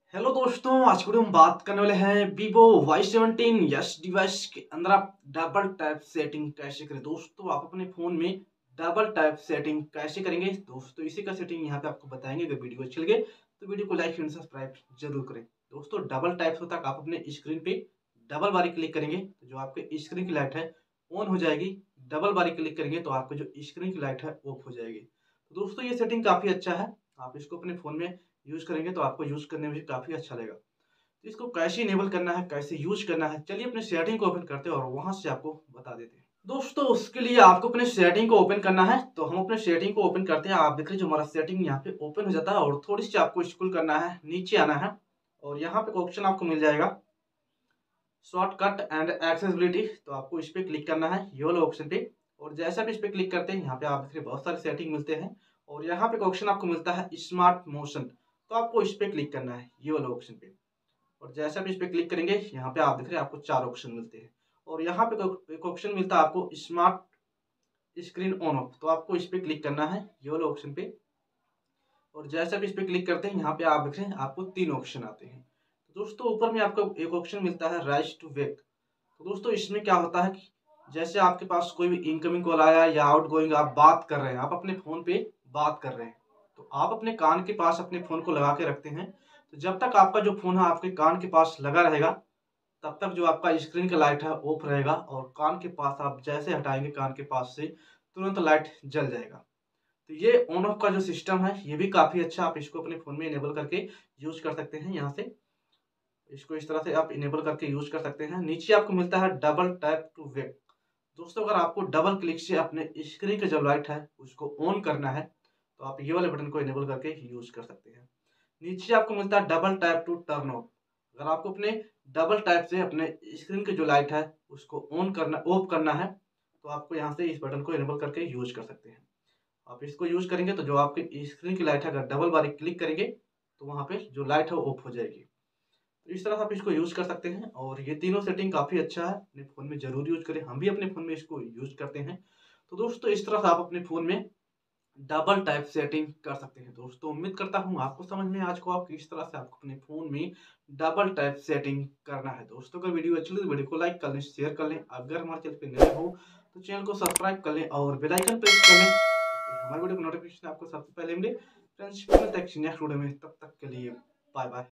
Hello दोस्तों, आज की वीडियो में बात करने वाले हैं Vivo Y17 डिवाइस के अंदर आप डबल टैप सेटिंग कैसे करें। दोस्तों आप अपने फोन में डबल टैप सेटिंग कैसे करेंगे दोस्तों, इसी का सेटिंग यहाँ पे आपको बताएंगे। अगर वीडियो अच्छी लगे तो वीडियो को लाइक एंड सब्सक्राइब जरूर करें। दोस्तों डबल टैप होता है, आप अपने स्क्रीन पे डबल बारी क्लिक करेंगे तो जो आपके स्क्रीन की लाइट है ऑन हो जाएगी। डबल बारी क्लिक करेंगे तो आपको जो स्क्रीन की लाइट है ऑफ हो जाएगी। तो दोस्तों ये सेटिंग काफी अच्छा है, आप इसको अपने फोन में यूज करेंगे तो आपको यूज करने में भी काफी अच्छा लगेगा। तो इसको कैसे इनेबल करना है, कैसे यूज करना है, चलिए अपने सेटिंग को ओपन करते हैं और वहां से आपको बता देते हैं। दोस्तों उसके लिए आपको अपने सेटिंग को ओपन करना है, तो हम अपने सेटिंग को ओपन करते हैं। आप देख रहे हैं जो हमारा सेटिंग यहाँ पे ओपन हो जाता है और थोड़ी सी आपको स्क्रॉल करना है, नीचे आना है और यहाँ पे ऑप्शन आपको मिल जाएगा शॉर्टकट एंड एक्सेसिबिलिटी। तो आपको इस पे क्लिक करना है, ये वाला ऑप्शन पे। और जैसा भी इस पे क्लिक करते हैं यहाँ पे आप देख रहे हैं बहुत सारे सेटिंग मिलते हैं और यहाँ पे ऑप्शन आपको मिलता है स्मार्ट मोशन। तो आपको इस पे क्लिक करना है, ये वाला ऑप्शन पे। और जैसा भी इस पे क्लिक करेंगे यहाँ पे आप देख रहे हैं आपको 4 ऑप्शन मिलते हैं और यहाँ पे एक ऑप्शन मिलता है आपको स्मार्ट स्क्रीन ऑन ऑफ। तो आपको इस पे क्लिक करना है, ये वाला ऑप्शन पे। और जैसा भी इस पे क्लिक करते हैं यहाँ पे आप देख रहे हैं आपको 3 ऑप्शन आते हैं। तो दोस्तों ऊपर में आपको एक ऑप्शन मिलता है राइज टू वेक। तो दोस्तों इसमें क्या होता है कि जैसे आपके पास कोई भी इनकमिंग कॉल आया या आउटगोइंग आप बात कर रहे हैं, आप अपने फोन पे बात कर रहे हैं, तो आप अपने कान के पास अपने फोन को लगा के रखते हैं। तो जब तक आपका जो फोन है आपके कान के पास लगा रहेगा तब तक जो आपका स्क्रीन का लाइट है ऑफ रहेगा और कान के पास आप जैसे हटाएंगे कान के पास से तुरंत लाइट जल जाएगा। तो ये ऑन ऑफ का जो सिस्टम है ये भी काफी अच्छा, आप इसको अपने फोन में इनेबल करके यूज कर सकते हैं। यहाँ से इसको इस तरह से आप इनेबल करके यूज कर सकते हैं। नीचे आपको मिलता है डबल टैप टू वेक। दोस्तों अगर आपको डबल क्लिक से अपने स्क्रीन का जो लाइट है उसको ऑन करना है तो आप ये वाले बटन को इनेबल करके यूज कर सकते हैं। नीचे आपको मिलता है double tap to turn off. अगर आपको अपने डबल टैप से अपने स्क्रीन की जो लाइट है उसको ऑन करना ऑफ करना है तो आपको यहाँ से इस बटन को इनेबल करके यूज कर सकते हैं। आप इसको यूज करेंगे तो जो आपकी स्क्रीन की लाइट है अगर डबल बार क्लिक करेंगे तो वहाँ पे जो लाइट है वो ऑफ हो जाएगी। तो इस तरह से आप इसको यूज कर सकते हैं और ये तीनों सेटिंग काफी अच्छा है, अपने फोन में जरूर यूज करें। हम भी अपने फोन में इसको यूज करते हैं। तो दोस्तों इस तरह से आप अपने फोन में डबल टाइप सेटिंग कर सकते हैं। दोस्तों उम्मीद करता हूं आपको समझ में आज को आप किस तरह से आपको अपने फोन में डबल टाइप सेटिंग करना है। दोस्तों अगर वीडियो अच्छी लगी तो वीडियो को लाइक कर लें, शेयर कर लें। अगर हमारे चैनल पे नए हो तो चैनल को सब्सक्राइब कर लें और बेल आइकन प्रेस कर लें ताकि हमारे वीडियो को नोटिफिकेशन आपको सबसे पहले मिले। फ्रेंड्स मिलते हैं नेक्स्ट वीडियो में, तब तक के लिए बाय बाय।